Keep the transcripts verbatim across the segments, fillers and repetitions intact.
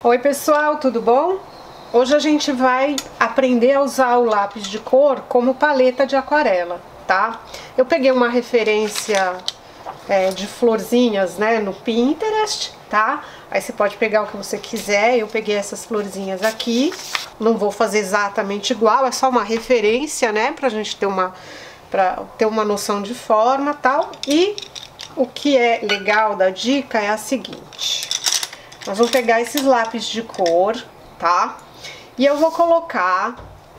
Oi pessoal, tudo bom? Hoje a gente vai aprender a usar o lápis de cor como paleta de aquarela, tá? Eu peguei uma referência é, de florzinhas, né, no Pinterest, tá? Aí você pode pegar o que você quiser. Eu peguei essas florzinhas aqui. Não vou fazer exatamente igual, é só uma referência, né, pra gente ter uma, pra ter uma noção de forma e tal. E o que é legal da dica é a seguinte: nós vamos pegar esses lápis de cor, tá? E eu vou colocar,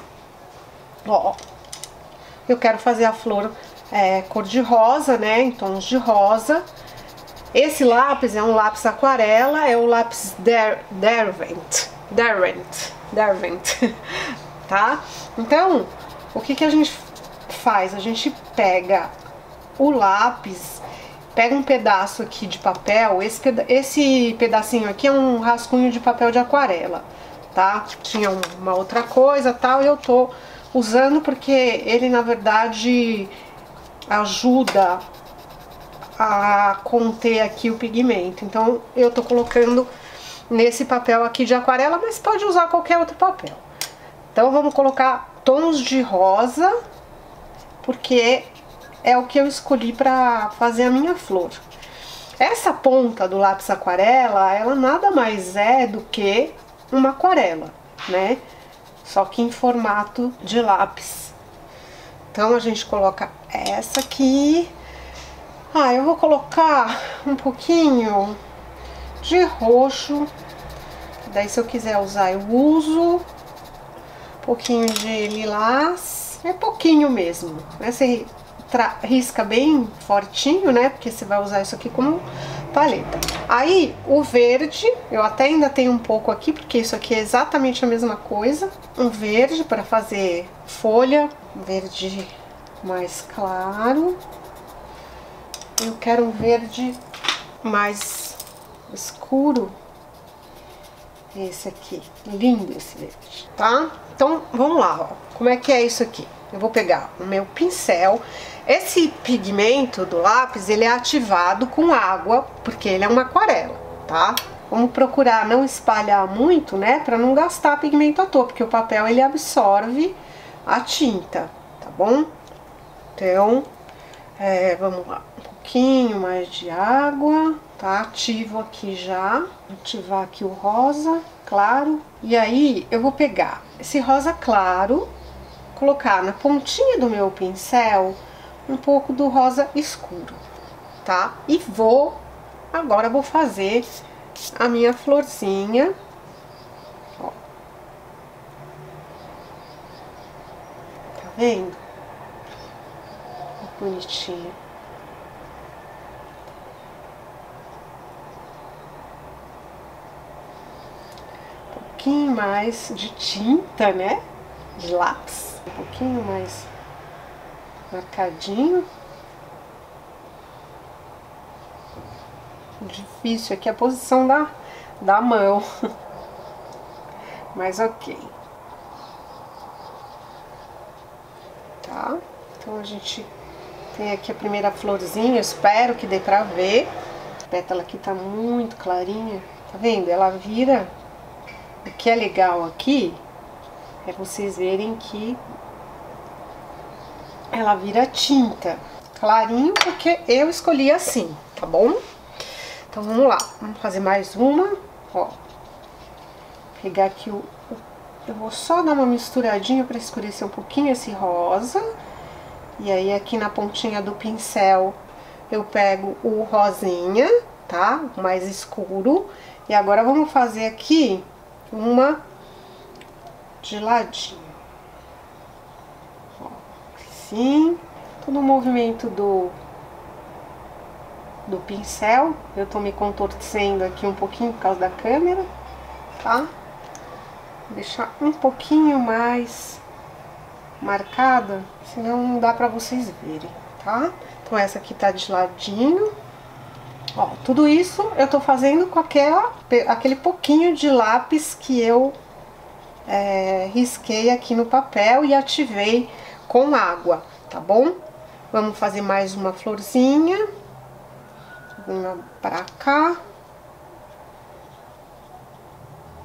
ó, eu quero fazer a flor é, cor de rosa, né, em tons de rosa. Esse lápis é um lápis aquarela, é o lápis Der, Derwent, Derwent, Derwent, tá? Então, o que que a gente faz? A gente pega o lápis, pega um pedaço aqui de papel. Esse, peda esse pedacinho aqui é um rascunho de papel de aquarela, tá? Tinha uma outra coisa, tal, e eu tô usando porque ele, na verdade, ajuda a conter aqui o pigmento. Então, eu tô colocando nesse papel aqui de aquarela, mas pode usar qualquer outro papel. Então, vamos colocar tons de rosa, porque é o que eu escolhi para fazer a minha flor. Essa ponta do lápis aquarela, ela nada mais é do que uma aquarela, né? Só que em formato de lápis. Então a gente coloca essa aqui. Ah, eu vou colocar um pouquinho de roxo. Daí, se eu quiser usar, eu uso. Um pouquinho de lilás. É pouquinho mesmo, né? Você risca bem fortinho, né? Porque você vai usar isso aqui como paleta. Aí, o verde, eu até ainda tenho um pouco aqui, porque isso aqui é exatamente a mesma coisa. Um verde para fazer folha, verde mais claro. Eu quero um verde mais escuro. Esse aqui, lindo esse verde, tá? Então, vamos lá, ó. Como é que é isso aqui? Eu vou pegar o meu pincel. Esse pigmento do lápis, ele é ativado com água, porque ele é uma aquarela, tá? Vamos procurar não espalhar muito, né? Pra não gastar pigmento à toa, porque o papel, ele absorve a tinta, tá bom? Então, é, vamos lá. Um pouquinho mais de água, tá? Ativo aqui já. Ativar aqui o rosa claro. E aí, eu vou pegar esse rosa claro, colocar na pontinha do meu pincel um pouco do rosa escuro, tá? E vou, agora vou fazer a minha florzinha, ó. Tá vendo? Bonitinho. Um pouquinho mais de tinta, né? De lápis. Um pouquinho mais marcadinho. Difícil aqui a posição da, da mão. Mas ok. Tá? Então a gente tem aqui a primeira florzinha, eu espero que dê pra ver. A pétala aqui tá muito clarinha, tá vendo? Ela vira... O que é legal aqui é vocês verem que ela vira tinta. Clarinho porque eu escolhi assim, tá bom? Então vamos lá, vamos fazer mais uma, ó. Pegar aqui o... Eu vou só dar uma misturadinha pra escurecer um pouquinho esse rosa. E aí, aqui na pontinha do pincel, eu pego o rosinha, tá? O mais escuro. E agora, vamos fazer aqui uma de ladinho. Ó, assim. Todo o movimento do, do pincel. Eu tô me contorcendo aqui um pouquinho por causa da câmera, tá? Vou deixar um pouquinho mais marcada, senão não dá pra vocês verem, tá? Então essa aqui tá de ladinho. Ó, tudo isso eu tô fazendo com aquela, aquele pouquinho de lápis que eu é, risquei aqui no papel e ativei com água, tá bom? Vamos fazer mais uma florzinha. Vamos pra cá.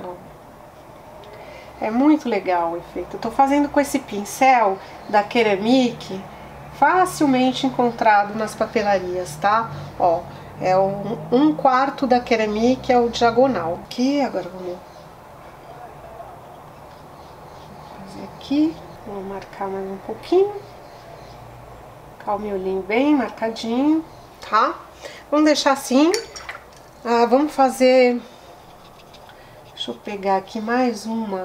Ó. É muito legal o efeito. Eu tô fazendo com esse pincel da Ceramic, facilmente encontrado nas papelarias, tá? Ó, é um, um quarto da Ceramic, é o diagonal. Aqui, agora vamos fazer aqui. Vou marcar mais um pouquinho. Ficar o miolinho bem marcadinho, tá? Vamos deixar assim. Ah, vamos fazer... Deixa eu pegar aqui mais uma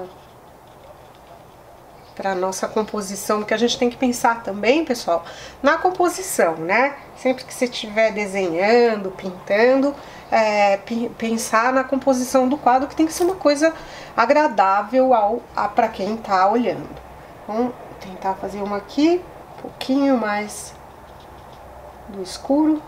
para nossa composição, porque a gente tem que pensar também, pessoal, na composição, né? Sempre que você estiver desenhando, pintando, é, pensar na composição do quadro, que tem que ser uma coisa agradável ao, a, para quem tá olhando. Vamos tentar fazer uma aqui, um pouquinho mais do escuro.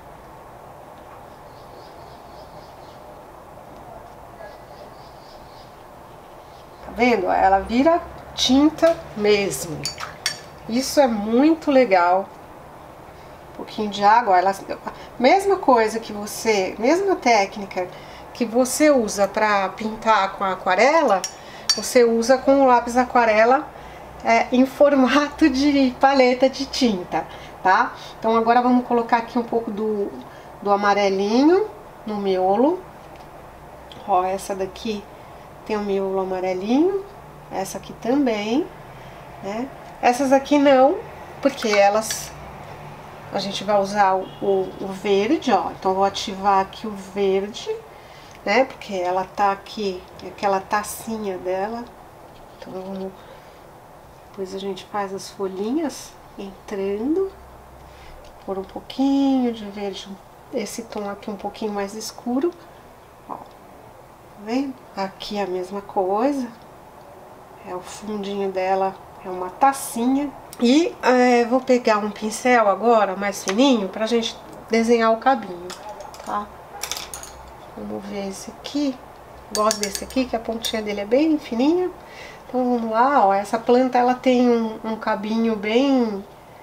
Tá vendo? Ela vira tinta mesmo. Isso é muito legal. Um pouquinho de água, ela, mesma coisa que você, mesma técnica que você usa para pintar com a aquarela, você usa com o lápis aquarela é, em formato de paleta de tinta, tá? Então agora vamos colocar aqui um pouco do, do amarelinho no miolo. Ó, essa daqui tem o miolo amarelinho. Essa aqui também, né? Essas aqui não, porque elas... A gente vai usar o, o, o verde, ó. Então, eu vou ativar aqui o verde, né? Porque ela tá aqui, aquela tacinha dela. Então, vamos... Depois a gente faz as folhinhas entrando. Por um pouquinho de verde, esse tom aqui um pouquinho mais escuro. Ó, tá vendo? Aqui a mesma coisa. É o fundinho dela, é uma tacinha. E é, vou pegar um pincel agora, mais fininho, pra gente desenhar o cabinho, tá? Vamos ver esse aqui. Gosto desse aqui, que a pontinha dele é bem fininha. Então vamos lá, ó. Essa planta, ela tem um, um cabinho bem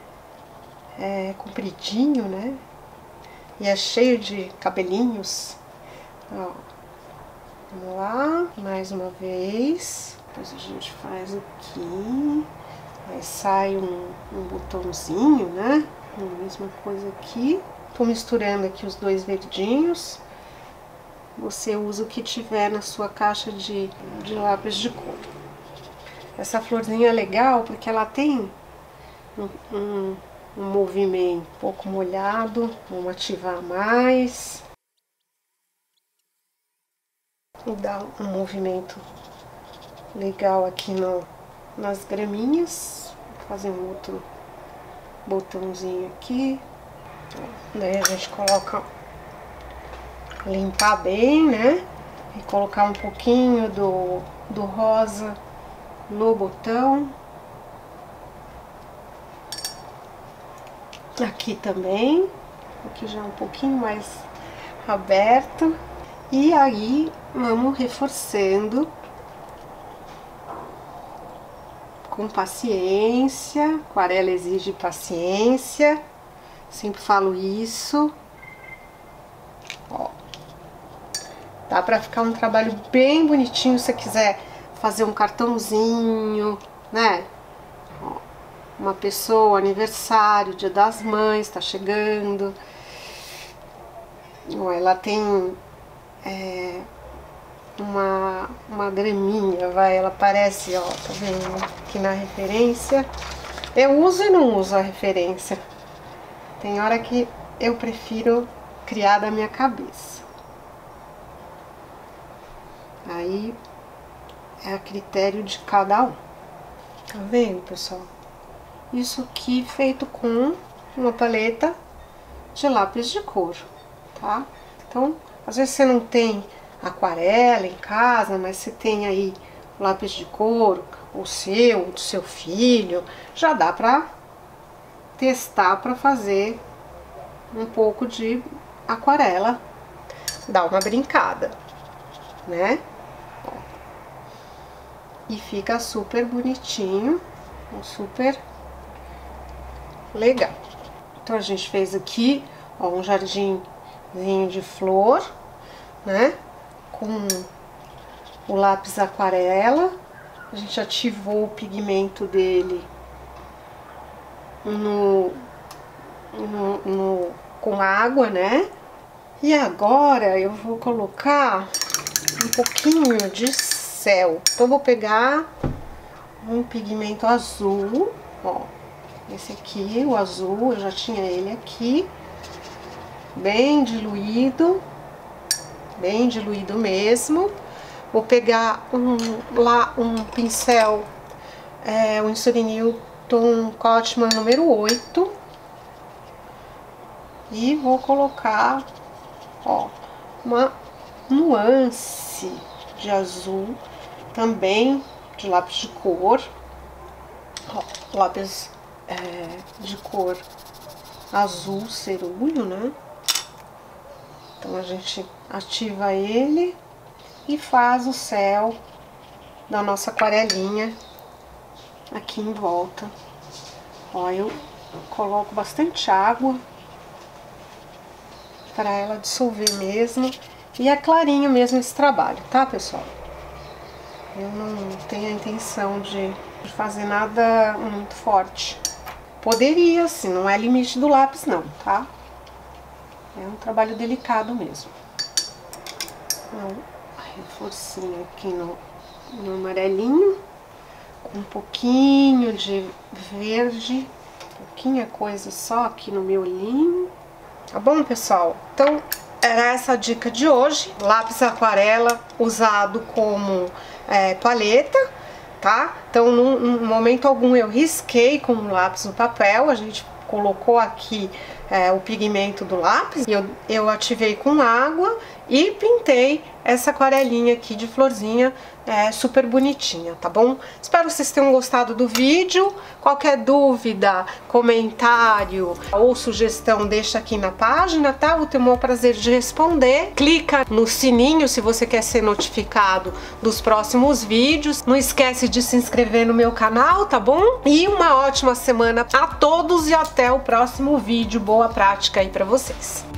é, compridinho, né? E é cheio de cabelinhos. Ó. Vamos lá, mais uma vez. Depois a gente faz aqui, aí sai um, um botãozinho, né? A mesma coisa aqui. Tô misturando aqui os dois verdinhos. Você usa o que tiver na sua caixa de, de lápis de cor. Essa florzinha é legal porque ela tem um, um, um movimento um pouco molhado. Vamos ativar mais. Vou dar um movimento legal aqui no, nas graminhas. Vou fazer um outro botãozinho aqui. Daí a gente coloca, limpar bem, né? E colocar um pouquinho do, do rosa no botão. Aqui também. Aqui já um pouquinho mais aberto. E aí vamos reforçando com paciência. Aquarela exige paciência, sempre falo isso. Ó, dá pra ficar um trabalho bem bonitinho se você quiser fazer um cartãozinho, né? Ó, uma pessoa, aniversário, Dia das Mães, tá chegando. Ó, ela tem é, uma, uma graminha, vai, ela parece, ó, tá vendo aqui na referência. Eu uso e não uso a referência. Tem hora que eu prefiro criar da minha cabeça. Aí é a critério de cada um. Tá vendo, pessoal? Isso aqui feito com uma paleta de lápis de cor, tá? Então, às vezes você não tem aquarela em casa, mas você tem aí lápis de cor, o seu, do seu filho, já dá pra testar pra fazer um pouco de aquarela, dar uma brincada, né? Ó. E fica super bonitinho, super legal. Então a gente fez aqui, ó, um jardinzinho de flor, né? Com o lápis aquarela. A gente ativou o pigmento dele no, no, no, com água, né? E agora eu vou colocar um pouquinho de céu. Então, eu vou pegar um pigmento azul, ó. Esse aqui, o azul, eu já tinha ele aqui. Bem diluído. Bem diluído mesmo. Vou pegar um, lá, um pincel, é, o Winsor e Newton Cotman número oito. E vou colocar, ó, uma nuance de azul, também de lápis de cor. Ó, lápis é, de cor azul cerúleo, né? Então a gente ativa ele e faz o céu da nossa aquarelinha aqui em volta. Ó, eu coloco bastante água para ela dissolver mesmo. E é clarinho mesmo esse trabalho, tá, pessoal? Eu não tenho a intenção de fazer nada muito forte. Poderia, assim, não é limite do lápis não, tá? É um trabalho delicado mesmo. Então, reforcinho aqui no, no amarelinho, com um pouquinho de verde, pouquinha coisa só aqui no meu olhinho. Tá bom, pessoal? Então, era essa a dica de hoje. Lápis aquarela usado como é, paleta, tá? Então, num, num momento algum eu risquei com o lápis no papel. A gente colocou aqui é, o pigmento do lápis. Eu, eu ativei com água e pintei essa aquarelinha aqui de florzinha é, super bonitinha, tá bom? Espero que vocês tenham gostado do vídeo. Qualquer dúvida, comentário ou sugestão, deixa aqui na página, tá? Vou ter o maior prazer de responder. Clica no sininho se você quer ser notificado dos próximos vídeos. Não esquece de se inscrever no meu canal, tá bom? E uma ótima semana a todos e até o próximo vídeo. Boa prática aí pra vocês!